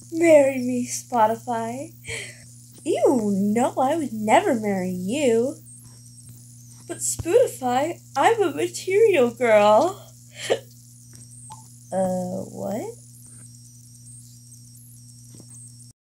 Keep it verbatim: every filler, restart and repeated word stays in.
Marry me, Spotify. Ew, no, I would never marry you. But Spootify, I'm a material girl. uh, what?